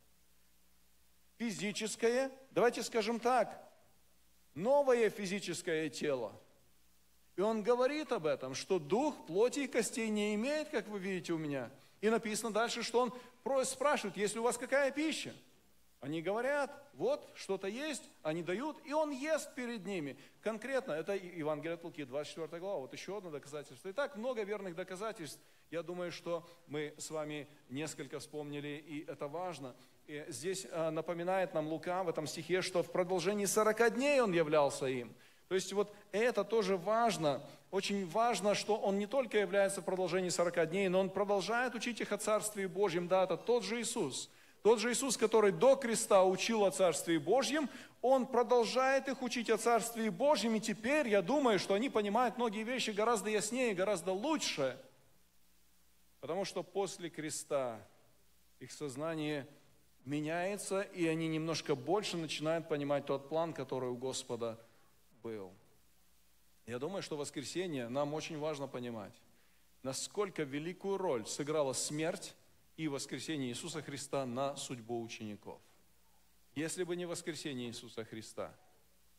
физическое, давайте скажем так, новое физическое тело. И Он говорит об этом, что дух плоти и костей не имеет, как вы видите у меня. И написано дальше, что Он спрашивает: есть ли у вас какая пища? Они говорят: вот, что-то есть, они дают, и Он ест перед ними. Конкретно, это Евангелие от Луки, 24 глава, вот еще одно доказательство. Итак, много верных доказательств. Я думаю, что мы с вами несколько вспомнили, и это важно. И здесь напоминает нам Лука в этом стихе, что в продолжении 40 дней Он являлся им. То есть вот это тоже важно, очень важно, что Он не только является в продолжении 40 дней, но Он продолжает учить их о Царстве Божьем. Да, это тот же Иисус, который до креста учил о Царстве Божьем, Он продолжает их учить о Царстве Божьем, и теперь я думаю, что они понимают многие вещи гораздо яснее, гораздо лучше, потому что после креста их сознание меняется, и они немножко больше начинают понимать тот план, который у Господа был. Я думаю, что в воскресенье нам очень важно понимать, насколько великую роль сыграла смерть и воскресение Иисуса Христа на судьбу учеников. Если бы не воскресение Иисуса Христа,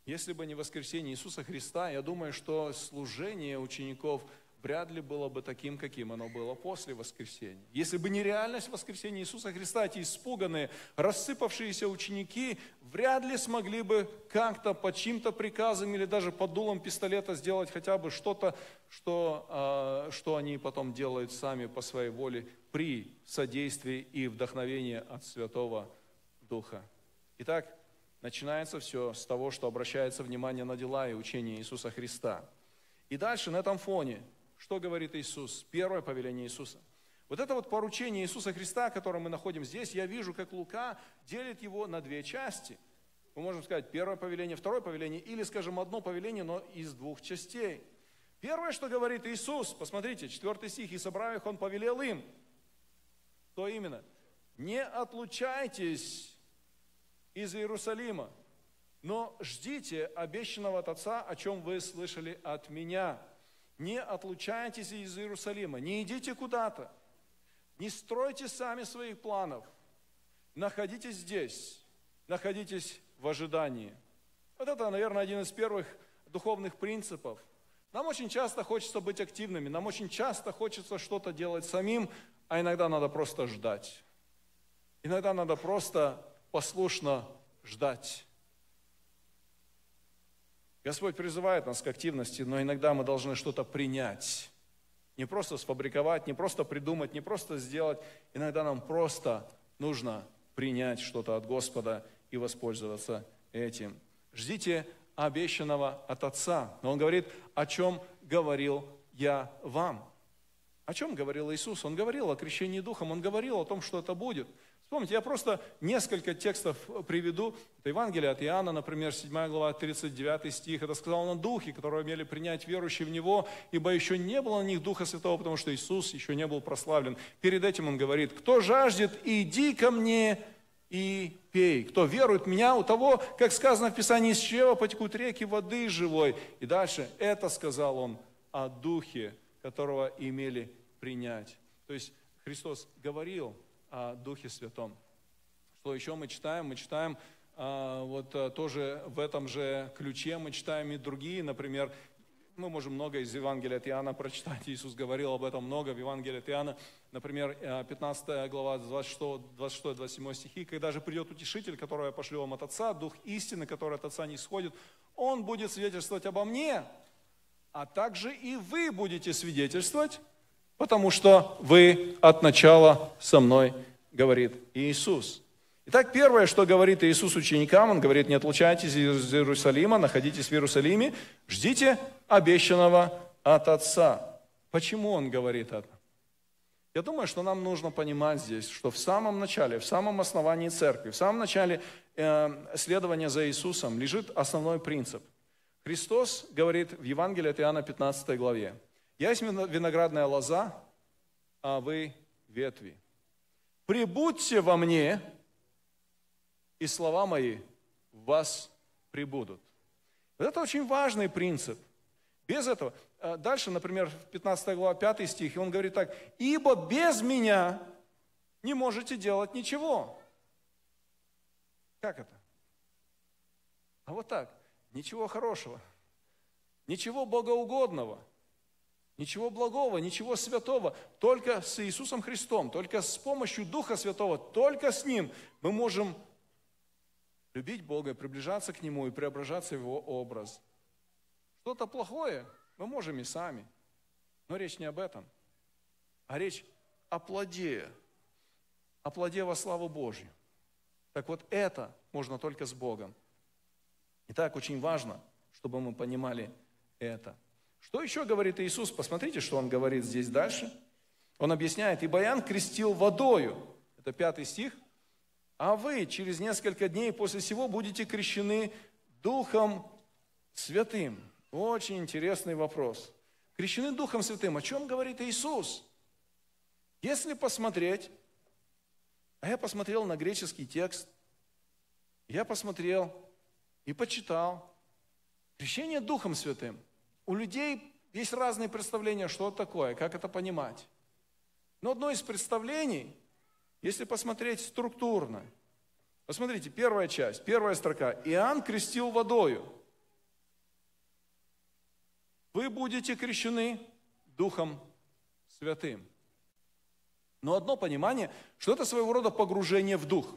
Если бы не воскресение Иисуса Христа, я думаю, что служение учеников вряд ли было бы таким, каким оно было после воскресения. Если бы не реальность воскресения Иисуса Христа, эти испуганные, рассыпавшиеся ученики вряд ли смогли бы как-то под чьим-то приказом или даже под дулом пистолета сделать хотя бы что-то, что они потом делают сами по своей воле при содействии и вдохновении от Святого Духа. Итак, начинается все с того, что обращается внимание на дела и учение Иисуса Христа. И дальше на этом фоне, что говорит Иисус? Первое повеление Иисуса. Вот это вот поручение Иисуса Христа, которое мы находим здесь, я вижу, как Лука делит его на две части. Мы можем сказать первое повеление, второе повеление, или, скажем, одно повеление, но из двух частей. Первое, что говорит Иисус, посмотрите, 4 стих, «И собрав их, Он повелел им». Что именно? «Не отлучайтесь из Иерусалима, но ждите обещанного от Отца, о чем вы слышали от Меня». Не отлучайтесь из Иерусалима, не идите куда-то, не стройте сами своих планов, находитесь здесь, находитесь в ожидании. Вот это, наверное, один из первых духовных принципов. Нам очень часто хочется быть активными, нам очень часто хочется что-то делать самим, а иногда надо просто ждать. Иногда надо просто послушно ждать. Господь призывает нас к активности, но иногда мы должны что-то принять. Не просто сфабриковать, не просто придумать, не просто сделать. Иногда нам просто нужно принять что-то от Господа и воспользоваться этим. Ждите обещанного от Отца. Но Он говорит, о чем говорил я вам. О чем говорил Иисус? Он говорил о крещении Духом, Он говорил о том, что это будет. Вспомните, я просто несколько текстов приведу. Это Евангелие от Иоанна, например, 7 глава, 39 стих. Это сказал он о Духе, которые имели принять верующие в Него, ибо еще не было на них Духа Святого, потому что Иисус еще не был прославлен. Перед этим он говорит, кто жаждет, иди ко мне и пей. Кто верует в Меня, у того, как сказано в Писании, из чрева потекут реки воды живой. И дальше это сказал он о Духе, которого имели принять. То есть Христос говорил о Духе Святом. Что еще мы читаем? Мы читаем тоже в этом же ключе, мы читаем и другие, например, мы можем много из Евангелия от Иоанна прочитать, Иисус говорил об этом много в Евангелии от Иоанна, например, 15 глава, 26-27 стихи, когда же придет Утешитель, которого я пошлю вам от Отца, Дух истины, который от Отца не исходит, Он будет свидетельствовать обо Мне, а также и вы будете свидетельствовать, потому что вы от начала со мной, говорит Иисус. Итак, первое, что говорит Иисус ученикам, Он говорит, не отлучайтесь из Иерусалима, находитесь в Иерусалиме, ждите обещанного от Отца. Почему Он говорит это? Я думаю, что нам нужно понимать здесь, что в самом начале, в самом основании церкви, в самом начале следования за Иисусом лежит основной принцип. Христос говорит в Евангелии от Иоанна 15 главе, «Я есть виноградная лоза, а вы ветви. Прибудьте во мне, и слова мои в вас прибудут». Вот это очень важный принцип. Без этого, дальше, например, в 15 глава 5 стих, и он говорит так, «Ибо без меня не можете делать ничего». Как это? А вот так, ничего хорошего, ничего богоугодного, ничего благого, ничего святого. Только с Иисусом Христом, только с помощью Духа Святого, только с Ним мы можем любить Бога, приближаться к Нему и преображаться в Его образ. Что-то плохое мы можем и сами, но речь не об этом, а речь о плоде во славу Божью. Так вот это можно только с Богом. Итак, очень важно, чтобы мы понимали это. Что еще говорит Иисус? Посмотрите, что Он говорит здесь дальше. Он объясняет, «Ибо Иоанн крестил водою». Это 5 стих. «А вы через несколько дней после сего будете крещены Духом Святым». Очень интересный вопрос. Крещены Духом Святым. О чем говорит Иисус? Если посмотреть, а я посмотрел на греческий текст, я посмотрел и почитал. Крещение Духом Святым. У людей есть разные представления, что это такое, как это понимать. Но одно из представлений, если посмотреть структурно, посмотрите, первая часть, первая строка. «Иоанн крестил водою». вы будете крещены Духом Святым. Но одно понимание, что это своего рода погружение в Дух.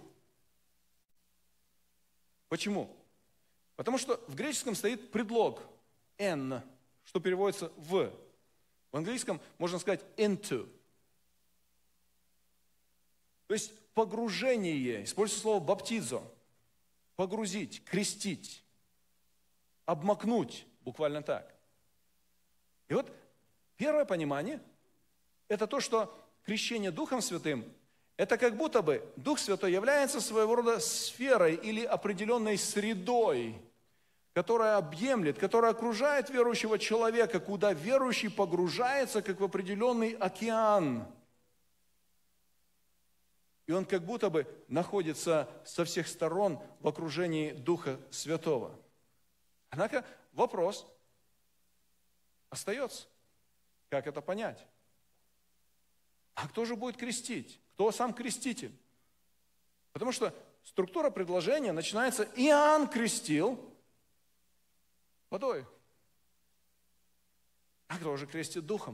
Почему? Потому что в греческом стоит предлог «en», что переводится «в». В английском можно сказать «into». То есть погружение, используется слово «баптизо», погрузить, крестить, обмакнуть, буквально так. И вот первое понимание – это то, что крещение Духом Святым – это как будто бы Дух Святой является своего рода сферой или определенной средой, которая объемлет, которая окружает верующего человека, куда верующий погружается, как в определенный океан. И он как будто бы находится со всех сторон в окружении Духа Святого. Однако вопрос остается. Как это понять? А кто же будет крестить? Кто сам креститель? Потому что структура предложения начинается: Иоанн крестил водой. А кто же крестит Духом?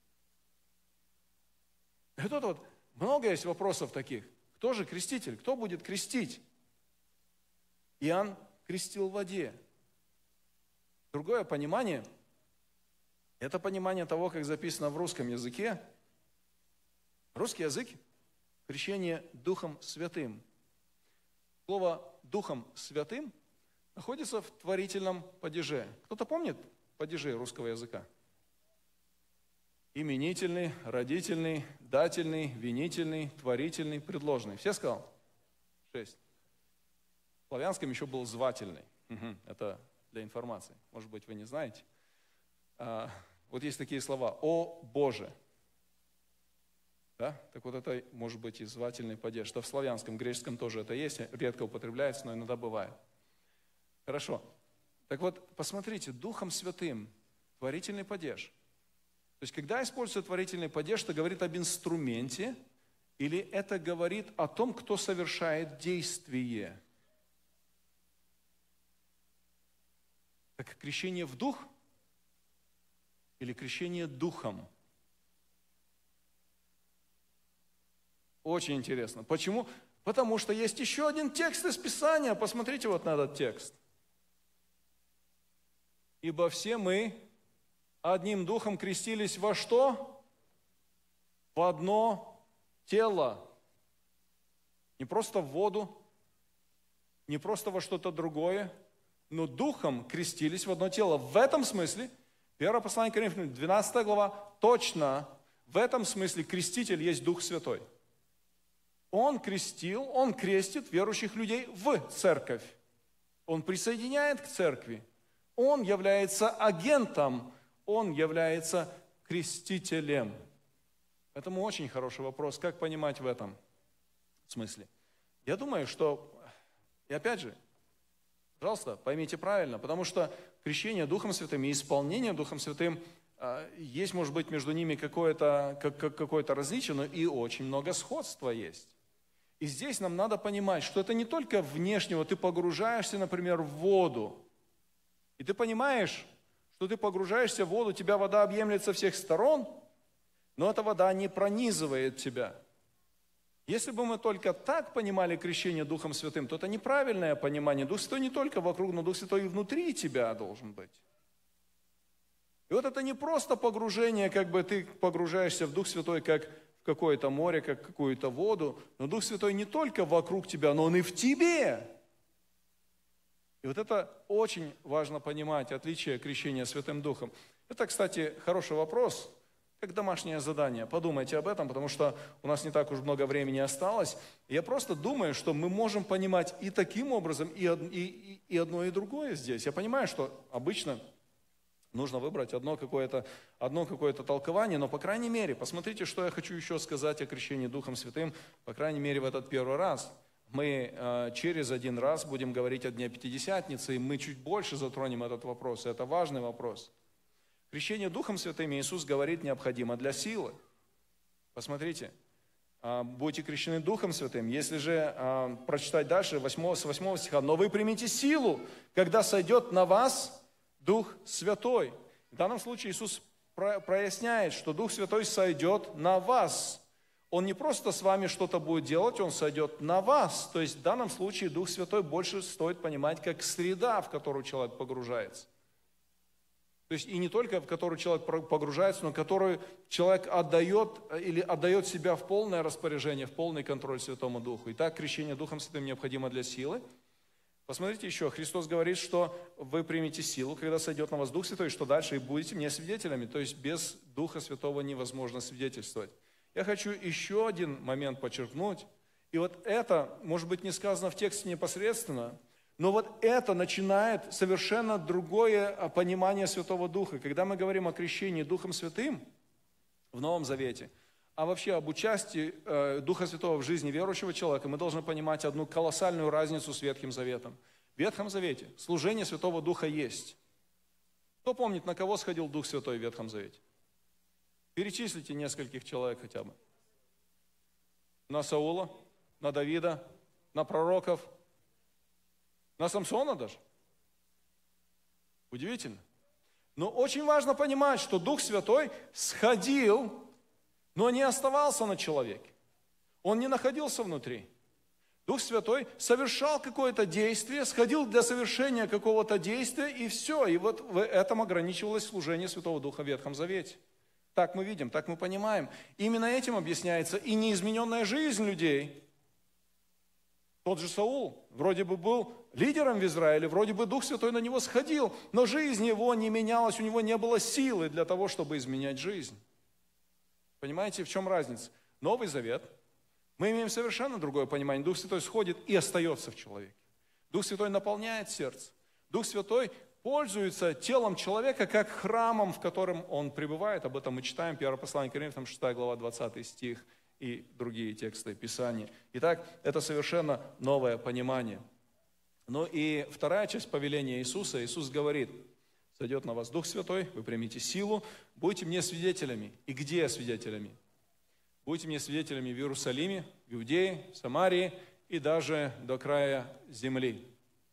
И тут вот много есть вопросов таких. Кто же креститель? Кто будет крестить? Иоанн крестил в воде. Другое понимание – это понимание того, как записано в русском языке. Русский язык – крещение Духом Святым. Слово «Духом Святым» находится в творительном падеже. Кто-то помнит падежи русского языка? Именительный, родительный, дательный, винительный, творительный, предложный. Все сказал? 6. В славянском еще был звательный. Это для информации. Может быть, вы не знаете. Вот есть такие слова. «О Боже». Да? Так вот это может быть и звательный падеж. Что в славянском, греческом тоже это есть. Редко употребляется, но иногда бывает. Хорошо. Так вот, посмотрите, Духом Святым творительный падеж. То есть, когда используется творительный падеж, это говорит об инструменте, или это говорит о том, кто совершает действие. Так крещение в Дух или крещение Духом? Очень интересно. Почему? Потому что есть еще один текст из Писания. Посмотрите вот на этот текст. «Ибо все мы одним Духом крестились во что? В одно тело». Не просто в воду, не просто во что-то другое, но Духом крестились в одно тело. В этом смысле, 1 послание к Коринфянам, 12 глава, точно в этом смысле креститель есть Дух Святой. Он крестил, он крестит верующих людей в церковь. Он присоединяет к церкви. Он является агентом, он является крестителем. Поэтому очень хороший вопрос, как понимать в этом смысле. Я думаю, что, и опять же, пожалуйста, поймите правильно, потому что крещение Духом Святым и исполнение Духом Святым, есть, может быть, между ними какое-то различие, но и очень много сходства есть. И здесь нам надо понимать, что это не только внешне, вот ты погружаешься, например, в воду, и ты понимаешь, что ты погружаешься в воду, тебя вода объемлет со всех сторон, но эта вода не пронизывает тебя. Если бы мы только так понимали крещение Духом Святым, то это неправильное понимание. Дух Святой не только вокруг, но Дух Святой и внутри тебя должен быть. И вот это не просто погружение, как бы ты погружаешься в Дух Святой, как в какое-то море, как в какую-то воду, но Дух Святой не только вокруг тебя, но Он и в тебе. И вот это очень важно понимать, отличие крещения Святым Духом. Это, кстати, хороший вопрос, как домашнее задание. Подумайте об этом, потому что у нас не так уж много времени осталось. Я просто думаю, что мы можем понимать и таким образом, и одно, и другое здесь. Я понимаю, что обычно нужно выбрать одно какое-то толкование, но, по крайней мере, посмотрите, что я хочу еще сказать о крещении Духом Святым, по крайней мере, в этот первый раз. Мы через один раз будем говорить о Дне Пятидесятницы, и мы чуть больше затронем этот вопрос, и это важный вопрос. Крещение Духом Святым Иисус говорит необходимо для силы. Посмотрите, будете крещены Духом Святым. Если же прочитать дальше, с 8 стиха, «Но вы примите силу, когда сойдет на вас Дух Святой, В данном случае Иисус проясняет, что Дух Святой сойдет на вас. Он не просто с вами что-то будет делать, Он сойдет на вас. То есть в данном случае Дух Святой больше стоит понимать как среда, в которую человек погружается. То есть и не только в которую человек погружается, но в которую человек отдает себя в полное распоряжение, в полный контроль Святому Духу. Итак, крещение Духом Святым необходимо для силы. Посмотрите еще, Христос говорит, что вы примете силу, когда сойдет на вас Дух Святой, и что дальше, и будете мне свидетелями. То есть без Духа Святого невозможно свидетельствовать. Я хочу еще один момент подчеркнуть. И вот это, может быть, не сказано в тексте непосредственно, но вот это начинает совершенно другое понимание Святого Духа. Когда мы говорим о крещении Духом Святым в Новом Завете, а вообще об участии Духа Святого в жизни верующего человека, мы должны понимать одну колоссальную разницу с Ветхим Заветом. В Ветхом Завете служение Святого Духа есть. Кто помнит, на кого сходил Дух Святой в Ветхом Завете? Перечислите нескольких человек хотя бы. На Саула, на Давида, на пророков, на Самсона даже. Удивительно. Но очень важно понимать, что Дух Святой сходил, но не оставался на человеке. Он не находился внутри. Дух Святой совершал какое-то действие, сходил для совершения какого-то действия, и все. И вот в этом ограничивалось служение Святого Духа в Ветхом Завете. Так мы видим, так мы понимаем. Именно этим объясняется и неизмененная жизнь людей. Тот же Саул вроде бы был лидером в Израиле, вроде бы Дух Святой на него сходил, но жизнь его не менялась, у него не было силы для того, чтобы изменять жизнь. Понимаете, в чем разница? Новый Завет, мы имеем совершенно другое понимание. Дух Святой сходит и остается в человеке. Дух Святой наполняет сердце. Дух Святой пользуется телом человека как храмом, в котором он пребывает. Об этом мы читаем, 1 послание к Коринфянам, 6 глава, 20 стих и другие тексты Писания. Итак, это совершенно новое понимание. Ну и вторая часть повеления Иисуса. Иисус говорит: сойдет на вас Дух Святой, вы примите силу, будете мне свидетелями. И где свидетелями? Будете мне свидетелями в Иерусалиме, в Иудее, в Самарии и даже до края земли.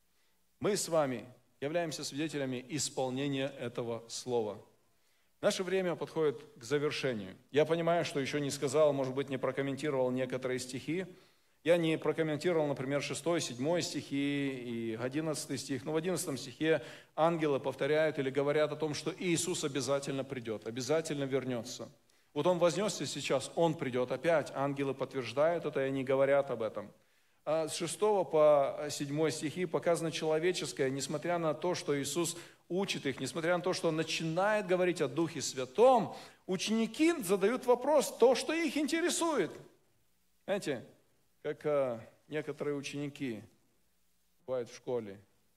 Мы с вами являемся свидетелями исполнения этого слова. Наше время подходит к завершению. Я понимаю, что еще не сказал, может быть, не прокомментировал некоторые стихи. Я не прокомментировал, например, 6, 7 стихи и 11 стих. Но в 11 стихе ангелы повторяют или говорят о том, что Иисус обязательно придет, обязательно вернется. Вот Он вознесся сейчас, Он придет опять. Ангелы подтверждают это, и они говорят об этом. А с 6 по 7 стихи показано человеческое, несмотря на то, что Иисус учит их, несмотря на то, что Он начинает говорить о Духе Святом, ученики задают вопрос, то, что их интересует. Знаете, как некоторые ученики бывают в школе,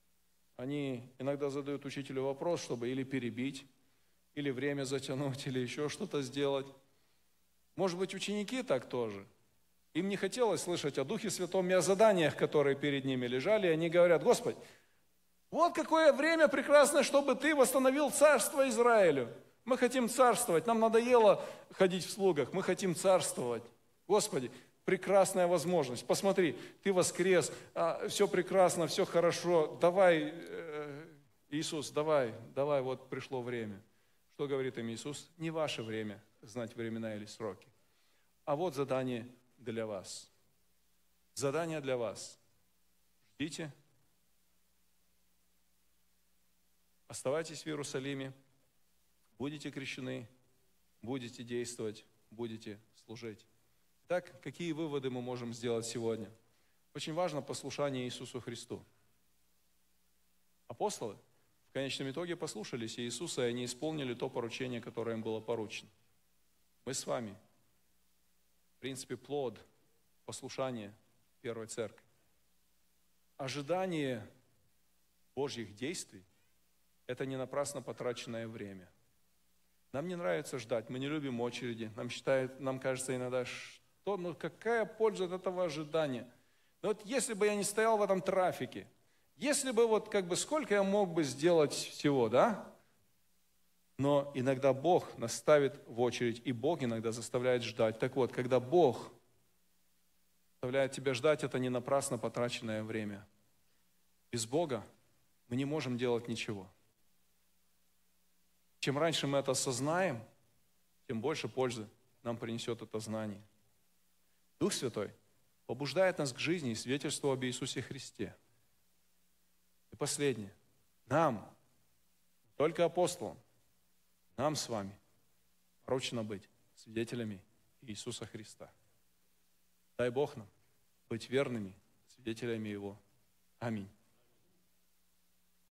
они иногда задают учителю вопрос, чтобы или перебить, или время затянуть, или еще что-то сделать. Может быть, ученики так тоже. Им не хотелось слышать о Духе Святом и о заданиях, которые перед ними лежали. И они говорят: Господь, вот какое время прекрасное, чтобы Ты восстановил царство Израилю. Мы хотим царствовать, нам надоело ходить в слугах, мы хотим царствовать. Господи, прекрасная возможность. Посмотри, Ты воскрес, все прекрасно, все хорошо. Давай, Иисус, давай, вот пришло время. Что говорит им Иисус? Не ваше время знать времена или сроки. А вот задание для вас. Задание для вас. Ждите. Оставайтесь в Иерусалиме. Будете крещены. Будете действовать. Будете служить. Итак, какие выводы мы можем сделать сегодня? Очень важно послушание Иисусу Христу. Апостолы в конечном итоге послушались Иисуса, и они исполнили то поручение, которое им было поручено. Мы с вами, в принципе, плод послушания Первой Церкви. Ожидание Божьих действий – это не напрасно потраченное время. Нам не нравится ждать, мы не любим очереди, нам кажется иногда, какая польза от этого ожидания? Но вот если бы я не стоял в этом трафике, если бы сколько я мог бы сделать всего, да? Но иногда Бог нас ставит в очередь, и Бог иногда заставляет ждать. Так вот, когда Бог заставляет тебя ждать, это не напрасно потраченное время. Без Бога мы не можем делать ничего. Чем раньше мы это осознаем, тем больше пользы нам принесет это знание. Дух Святой побуждает нас к жизни и свидетельству об Иисусе Христе. И последнее. Нам, только апостолам, нам с вами поручено быть свидетелями Иисуса Христа. Дай Бог нам быть верными свидетелями Его. Аминь.